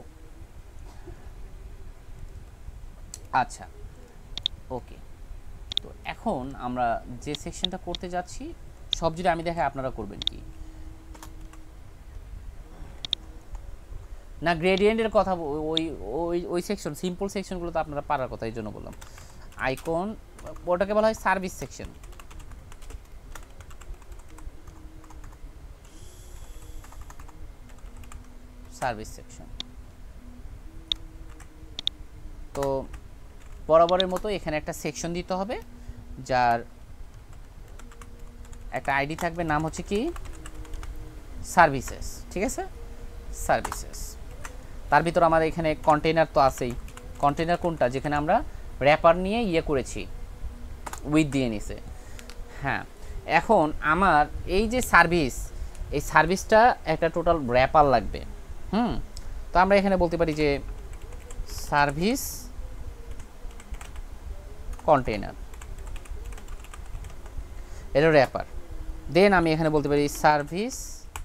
আচ্ছা, ওকে। তো এখন আমরা যে সেকশনটা করতে যাচ্ছি, সব যদি আমি দেখাই আপনারা করবেন কি না? গ্রেডিয়েন্টের কথা, ওই ওই ওই সেকশন, সিম্পল সেকশনগুলো তো আপনারা পারার কথা, এই জন্য বললাম। আইকন, ওটাকে বলা হয় সার্ভিস সেকশন। Service section. তো বরাবরের মতো এখানে একটা সেকশন দিতে হবে, যার একটা আইডি থাকবে, নাম হচ্ছে কি সার্ভিসেস, ঠিক আছে? সার্ভিসেস। তার ভিতর আমাদের এখানে কন্টেইনার তো আছেই। কন্টেইনার কোনটা? যেখানে আমরা র্যাপার নিয়ে ইয়ে করেছি, উইথ দিয়ে নিছে। হ্যাঁ, এখন আমার এই যে সার্ভিস, এই সার্ভিসটা একটা টোটাল র্যাপার লাগবে। হুম, তো আমরা এখানে বলতে পারি যে সার্ভিস কন্টেইনার, এটা র্যাপার। দেন আমি এখানে বলতে পারি সার্ভিস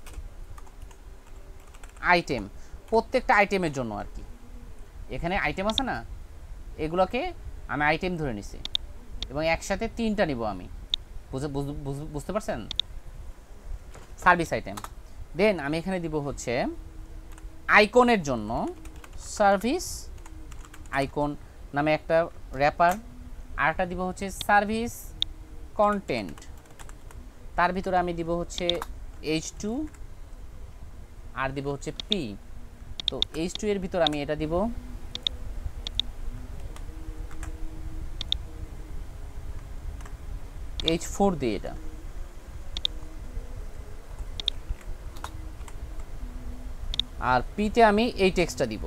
আইটেম, প্রত্যেকটা আইটেমের জন্য আর কি। এখানে আইটেম আছে না, এগুলোকে আমি আইটেম ধরে নিছি, এবং একসাথে তিনটা নিব আমি, বুঝতে পারছেন? Service item. দেন আমি এখানে দিব হচ্ছে আইকনের জন্য সার্ভিস আইকন নামে একটা র্যাপার, আরেকটা দিব হচ্ছে সার্ভিস কন্টেন্ট, তার ভিতরে আমি দিব হচ্ছে এইচ টু, আর দিব হচ্ছে পি। তো এইচ টু এর ভিতর আমি এটা দিব এইচ ফোর দিয়ে, এটা আর পিতে আমি এই টেক্সটটা দিব।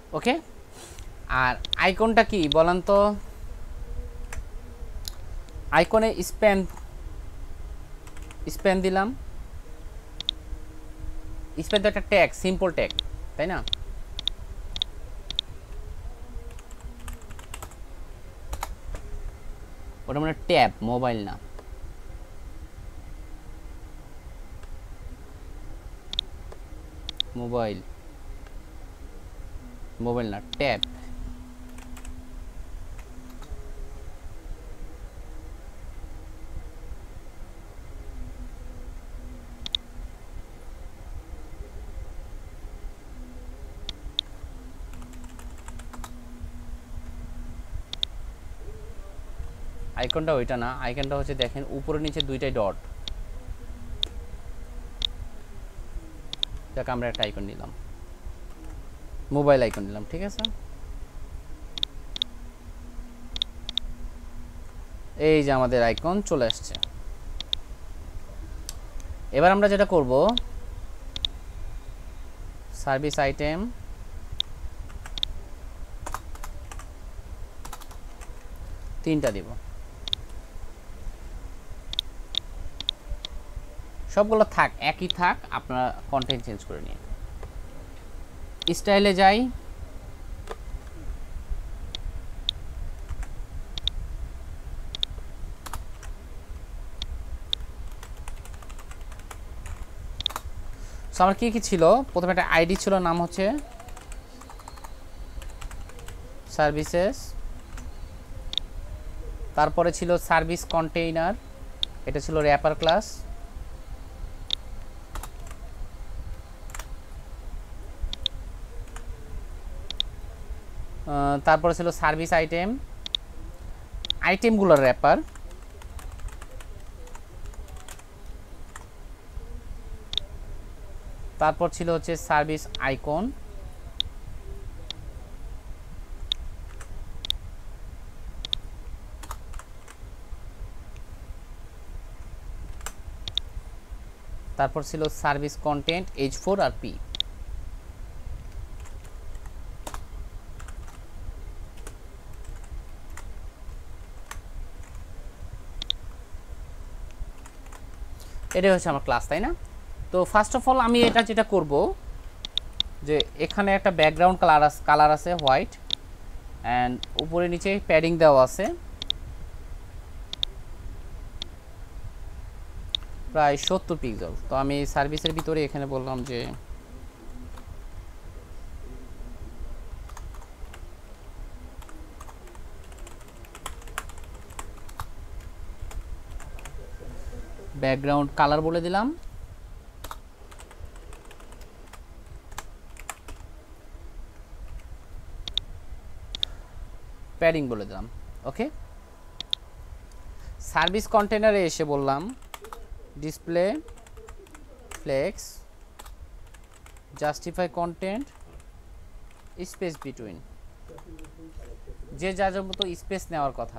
ওকে। আর আইকনটা কি বলেন তো, আইকনে স্প্যান স্প্যান দিলাম, স্প্যান তো একটা ট্যাগ, সিম্পল ট্যাগ, তাই না? ওটা মানে ট্যাব, মোবাইল না। মোবাইল মোবাইল না, ট্যাব। আইকনটা ওইটা না, আইকনটা হচ্ছে দেখেন উপরে নিচে দুইটাই ডট। দেখ আমরা একটা আইকন নিলাম, মোবাইল আইকন নিলাম, ঠিক আছে। এই যে আমাদের আইকন চলে আসছে। এবার আমরা যেটা করব, সার্ভিস আইটেম, তিনটা দিব, সবগুলো থাক, একই থাক, আপনারা কন্টেন্ট চেঞ্জ করে নিন। স্টাইলে যাই, সো আমার কি কি ছিল, প্রথমে একটা আইডি ছিল, নাম হচ্ছে সার্ভিসেস, তারপরে ছিল সার্ভিস কন্টেইনার, এটা ছিল র্যাপার ক্লাস, তারপরে ছিল সার্ভিস আইটেম, আইটেমগুলোর র্যাপার, তারপর ছিল হচ্ছে সার্ভিস আইকন, তারপর ছিল সার্ভিস কন্টেন্ট এইচ ফোর আর পি। এটাই হচ্ছে আমার ক্লাস, তাই না? তো ফার্স্ট অফ অল আমি এটা যেটা করব, যে এখানে একটা ব্যাকগ্রাউন্ড কালার আছে, কালার আছে হোয়াইট, অ্যান্ড উপরে নিচে প্যাডিং দেওয়া আছে প্রায় সত্তর পিক্সেল। তো আমি সার্ভিসের ভিতরে এখানে বললাম যে ব্যাকগ্রাউন্ড কালার বলে দিলাম, প্যাডিং বলে দিলাম। ওকে, সার্ভিস কন্টেনারে এসে বললাম display flex justify content space between, যে যার মতো স্পেস নেওয়ার কথা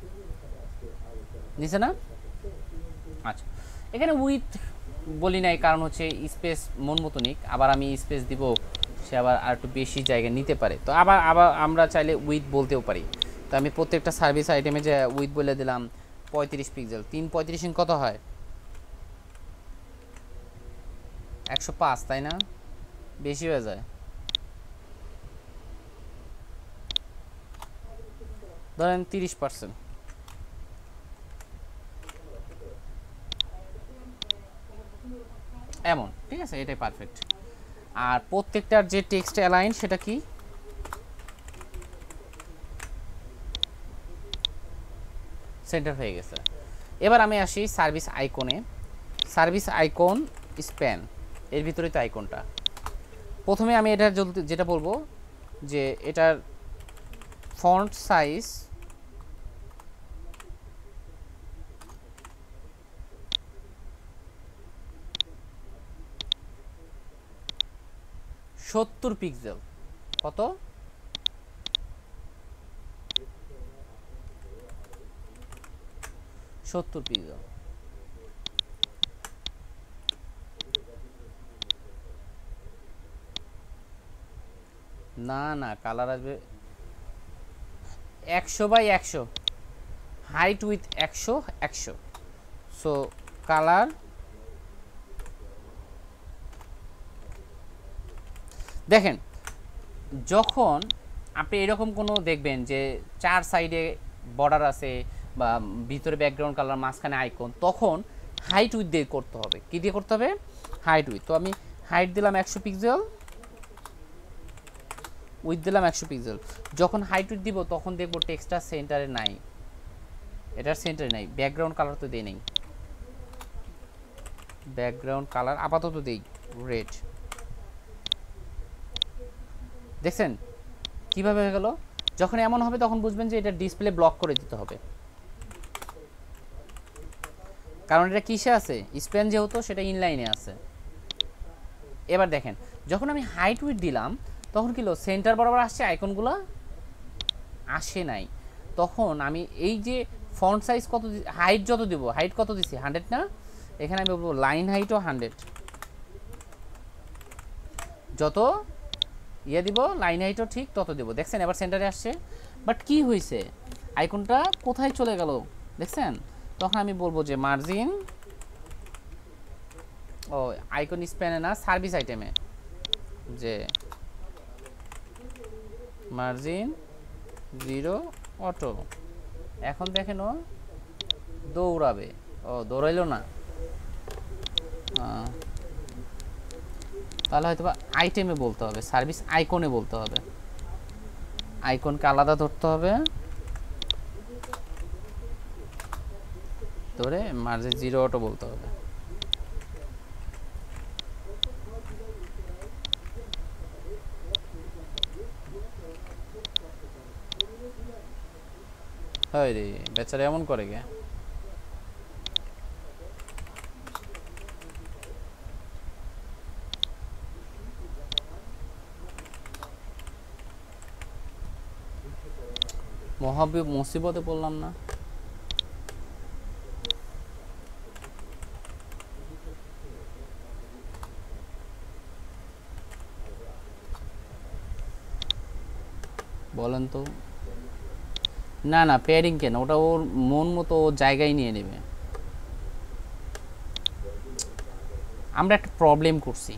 নিছে না। আচ্ছা, এখানে উইথ বলি নাই, কারণ হচ্ছে স্পেস মন মতো নিক, আবার আমি স্পেস দিব সে আবার আর একটু বেশি জায়গা নিতে পারে, তো আবার আবার আমরা চাইলে উইথ বলতেও পারি। তো আমি প্রত্যেকটা সার্ভিস আইটেমে যে উইথ বলে দিলাম পঁয়ত্রিশ পিক্সেল, তিন পঁয়ত্রিশ কত হয়, একশো পাঁচ, তাই না? বেশি হয়ে যায়, ধরেন তিরিশ পার্সেন্ট, এমন, ঠিক আছে, এটাই পারফেক্ট। আর প্রত্যেকটার যে টেক্সট অ্যালাইন সেটা কি, সেন্টার হয়ে গেছে। এবার আমি আসি সার্ভিস আইকনে, সার্ভিস আইকন স্প্যান, এর ভিতরেই তো আইকনটা। প্রথমে আমি এটা যেটা বলবো যে এটার ফন্ট সাইজ সত্তর পিক্সেল, কত, সত্তর পিক্সেল। না না কালার আসবে একশো বাই একশো, হাইট উইথ একশো একশো। সো কালার দেখেন, যখন আপনি এরকম কোনো দেখবেন যে চার সাইডে বর্ডার আছে বা ভিতরে ব্যাকগ্রাউন্ড কালার, মাঝখানে আইকন, তখন হাইট উইথ দিয়ে করতে হবে। কী দিয়ে করতে হবে? Height width. তো আমি হাইট দিলাম একশো পিক্সেল, উইথ দিলাম একশো পিক্সেল। যখন হাইট উইথ দিব তখন দেখবো টেক্সটটা সেন্টারে নাই, এটার সেন্টারে নাই। ব্যাকগ্রাউন্ড কালার তো দেই নেই, ব্যাকগ্রাউন্ড কালার আপাতত দেই রেড। দেখছেন কীভাবে হয়ে গেল? যখন এমন হবে তখন বুঝবেন যে এটা ডিসপ্লে ব্লক করে দিতে হবে, কারণ এটা কিসে আছে? স্প্যান যেহেতু সেটা ইনলাইনে আছে। এবার দেখেন যখন আমি হাইট উইথ দিলাম তখন কি হলো? সেন্টার বরাবর আসছে, আইকনগুলো আসে নাই। তখন আমি এই যে ফন্ট সাইজ কত, হাইট যত দিব, হাইট কত দিছি? হান্ড্রেড না? এখানে আমি বলবো লাইন হাইটও হান্ড্রেড, যত ইয়ে দিব লাইন হাইটও ঠিক তত দিব। দেখছেন এবার সেন্টারে আসছে। বাট কি হয়েছে? আইকনটা কোথায় চলে গেল দেখছেন? তখন আমি বলবো যে মার্জিন, ও আইকন স্প্যানে না, সার্ভিস আইটেমে, যে মার্জিন জিরো অটো। এখন দেখেন ও দৌড়াবে, ও দৌড়াইলো না, তাহলে হয়তো বা আইটেমে বলতে হবে, সার্ভিস আইকনে বলতে হবে, আইকনকে আলাদা ধরতে হবে, ধরে মার্জিন জিরো অটো বলতে হবে। হয় রে বেচারা এমন করে গে। মহাবী মুসিবতে পড়লাম না? বলেন তো। না না প্যাডিং কেন, ওটা ওর মন মতো জায়গায় নিয়ে নেবে। আমরা একটা প্রবলেম করছি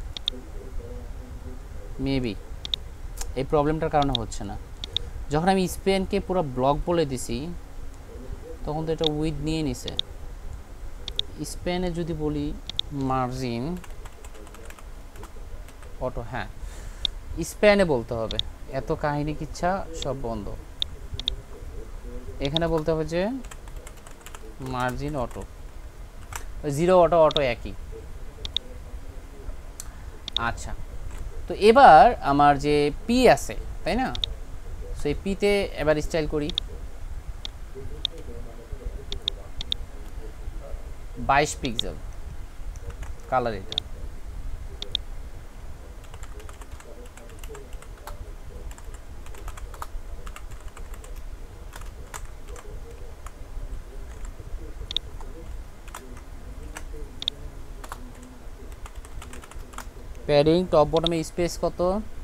মেবি, এই প্রবলেমটার কারণে হচ্ছে না। যখন আমি স্পেনকে পুরো ব্লক বলে দিছি তখন তো এটা উইথ নিয়ে নিছে। স্পেনে যদি বলি মার্জিন অটো, হ্যাঁ স্পেনে বলতে হবে, এত কাহিনী কিচ্ছা সব বন্ধ। এখানে বলতে হবে যে margin auto, zero auto auto একই। আচ্ছা, তো এবার আমার যে পি আছে তাই না, সেই পিতে এবার স্টাইল করি বাইশ পিক্সেল কালার, এটা প্যাডিং টপ বটমে স্পেস কত?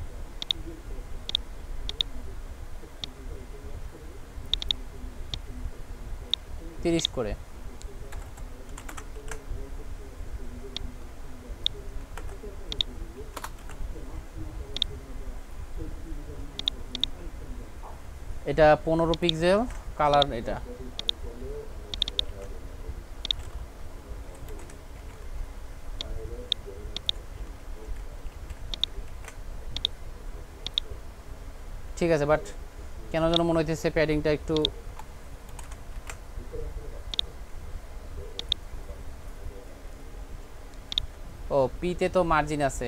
তিরিশ করে। এটা পনেরো পিক্সেল কালার, এটা ঠিক আছে। বাট কেন যেন মনে হইতেছে প্যাডিংটা একটু ও পিতে তো মার্জিন আছে,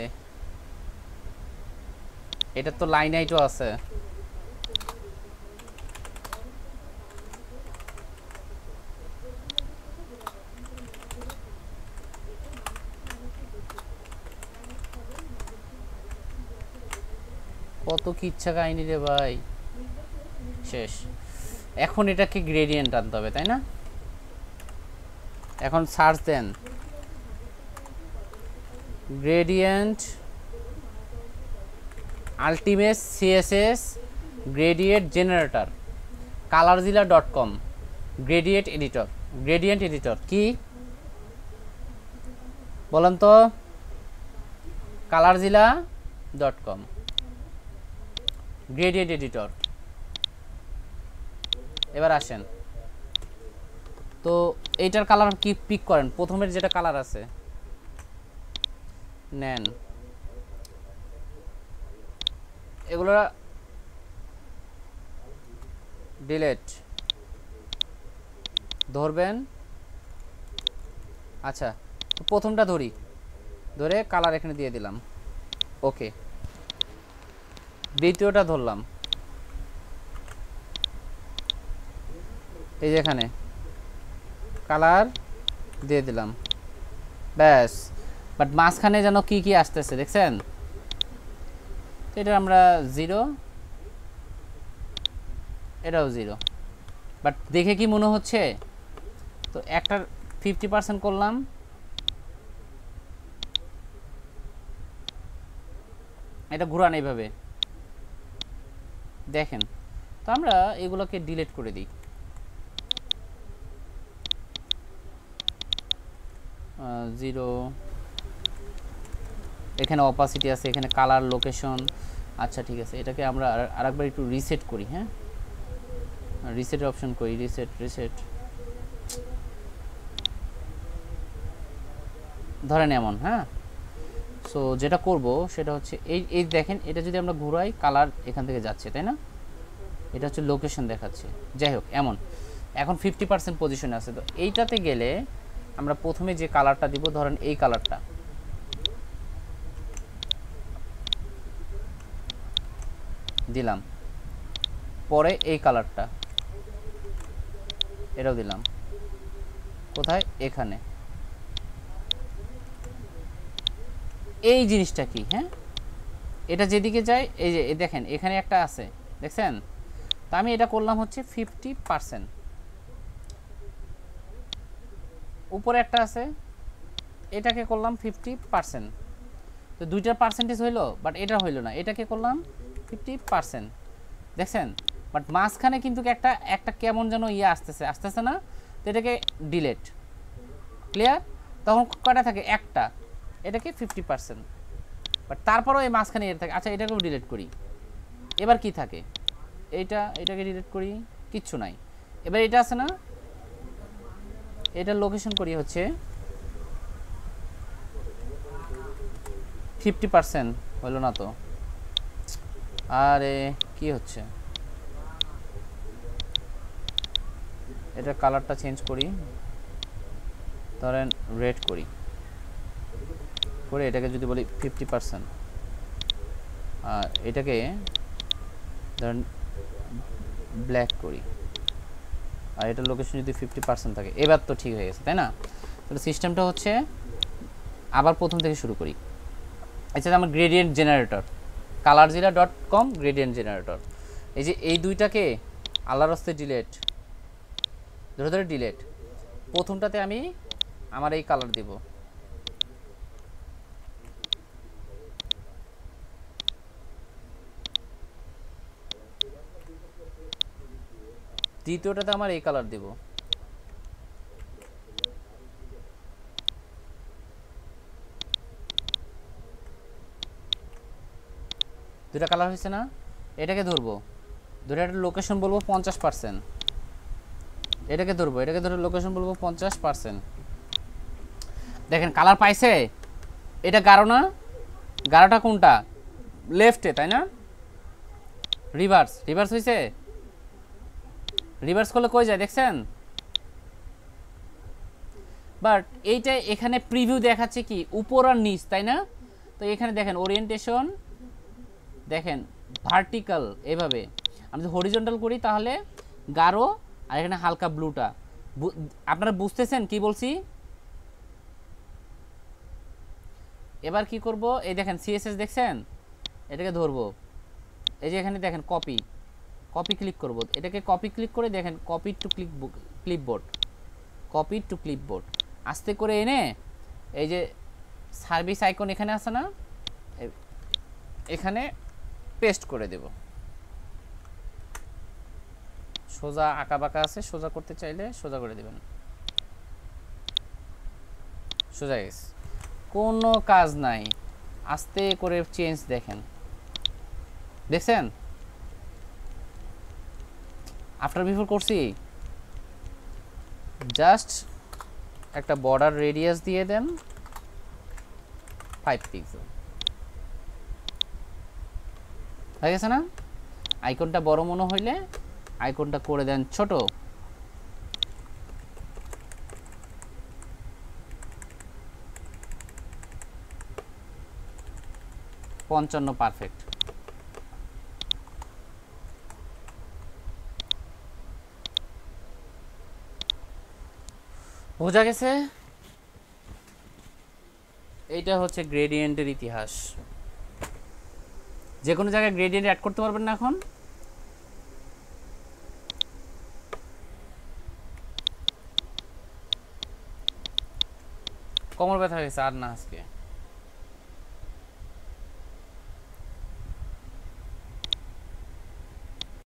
এটা তো লাইন হাইটও আছে। কত কি ইচ্ছা কাহিনী রে ভাই, শেষ। এখন এটাকে গ্রেডিয়েন্ট আনতে হবে তাই না? এখন search then gradient ultimate CSS gradient generator কালারজিলা dot com gradient editor gradient editor কি বলেন তো Colorzilla dot com gradient editor. এবার আসেন তো এইটার কালার কি পিক করেন, প্রথমের যেটা কালার আছে নেন, এগুলো ডিলেট ধরবেন। আচ্ছা তো প্রথমটা ধরি, ধরে কালার এখানে দিয়ে দিলাম, ওকে। দ্বিতীয়টা ধরলাম, এই যে এখানে কালার দিয়ে দিলাম, ব্যাস। বাট মাঝখানে যেন কি কি আসতেছে দেখছেন, এটা আমরা জিরো, এটাও জিরো, বাট দেখে কি মনে হচ্ছে, তো একটা ফিফটি পার্সেন্ট করলাম, এটা ঘুরান এইভাবে দেখেন। তো আমরা এগুলোকে ডিলিট করে দিই, জিরো, এখানে অপাসিটি আছে, এখানে কালার লোকেশন। আচ্ছা ঠিক আছে, এটাকে আমরা আরেকবার একটু রিসেট করি, হ্যাঁ রিসেটের অপশন করি, রিসেট রিসেট ধরেন এমন, হ্যাঁ। সো যেটা করব সেটা হচ্ছে এই এই দেখেন, এটা যদি আমরা ঘুরাই কালার এখান থেকে যাচ্ছে, তাই না, এটা হচ্ছে লোকেশন দেখাচ্ছে। যাই হোক এমন এখন ফিফটি পার্সেন্ট পজিশনে আছে। তো এইটাতে গেলে আমরা প্রথমে যে কালারটা দিব, ধরেন এই কালারটা দিলাম, পরে এই কালারটা এটাও দিলাম, কোথায়, এখানে। এই জিনিসটা কি, হ্যাঁ এটা যেদিকে যায়, এই যে দেখেন এখানে একটা আছে দেখছেন, তো আমি এটা করলাম হচ্ছে ফিফটি পার্সেন্ট, উপরে একটা আছে এটাকে করলাম ফিফটি পার্সেন্ট, তো দুইটার পার্সেন্টেজ হইলো, বাট এটা হইলো না, এটাকে করলাম ফিফটি পার্সেন্ট দেখছেন, বাট মাঝখানে কিন্তু একটা একটা কেমন যেন ইয়ে আসতেছে আসতেছে না, তো এটাকে ডিলেট, ক্লিয়ার। তখন কয়টা থাকে, একটা, এটাকে ফিফটি পার্সেন্ট, বাট তারপরেও এই মাঝখানে এর থাকে। আচ্ছা এটাকেও ডিলিট করি, এবার কি থাকে, এইটা এটাকে ডিলিট করি, কিচ্ছু নাই। এবার এটা আছে না, এটার লোকেশন করি হচ্ছে ফিফটি পার্সেন্ট, হলো না তো, আরে কি হচ্ছে, এটা কালারটা চেঞ্জ করি, ধরেন রেড করি, করে এটাকে যদি বলি ফিফটি পার্সেন্ট, আর এটাকে ধরেন ব্ল্যাক করি, আর এটার লোকেশন যদি ফিফটি পার্সেন্ট থাকে, এবার তো ঠিক হয়ে গেছে, তাই না। তাহলে সিস্টেমটা হচ্ছে আবার প্রথম থেকে শুরু করি। আচ্ছা আমার gradient generator কালারজিলা dot com gradient generator, এই যে এই দুইটাকে আল্লাহর রাস্তে ডিলেট, ধরে ধরে ডিলেট। প্রথমটাতে আমি আমার এই কালার দেব, দ্বিতীয়টাতে আমার এই কালার দেব, দুটা কালার হয়েছে না। এটাকে ধরবো, ধরে একটা লোকেশন বলবো পঞ্চাশ পার্সেন্ট, এটাকে ধরবো, এটাকে ধরে লোকেশন বলবো পঞ্চাশ পার্সেন্ট। দেখেন কালার পাইছে, এটা গাঢ় না, গাঢ়টা কোনটা, লেফটে, তাই না, রিভার্স রিভার্স হয়েছে, রিভার্স করলে কই যায় দেখছেন। বাট এইটা এখানে প্রিভিউ দেখাচ্ছে কি উপর আর নিচ, তাই না। তো এখানে দেখেন ওরিয়েন্টেশন, দেখেন ভার্টিক্যাল, এভাবে আমি যদি হরিজন্টাল করি তাহলে গাঢ়, আর এখানে হালকা ব্লুটা। আপনারা বুঝতেছেন কি বলছি। এবার কি করব, এই দেখেন সিএসএস দেখছেন, এটাকে ধরবো, এই যে এখানে দেখেন কপি, কপি ক্লিক করব, এটাকে কপি ক্লিক করে দেখেন copy to click clipboard, copy to clipboard আস্তে করে এনে এই যে সার্ভিস আইকন এখানে আছে না, এখানে পেস্ট করে দেব। সোজা আঁকা বাঁকা আছে, সোজা করতে চাইলে সোজা করে দিবেন। সোজা গেছে, কোনো কাজ নাই। আস্তে করে চেঞ্জ দেখেন, দেখছেন আফটার বিফোর করছি। জাস্ট একটা বর্ডার রেডিয়াস দিয়ে দেন ফাইভ পিক্সেল, হয়ে গেছে না? আইকনটা বড় মনে হইলে আইকনটা করে দেন ছোট। পঞ্চান্ন পারফেক্ট। বোঝা গেছে? এইটা হচ্ছে গ্রেডিয়েন্টের ইতিহাস। যে কোনো জায়গায় গ্রেডিয়েন্ট অ্যাড করতে পারবেন না এখন। কোমর ব্যথা হয়েছে আর না আজকে।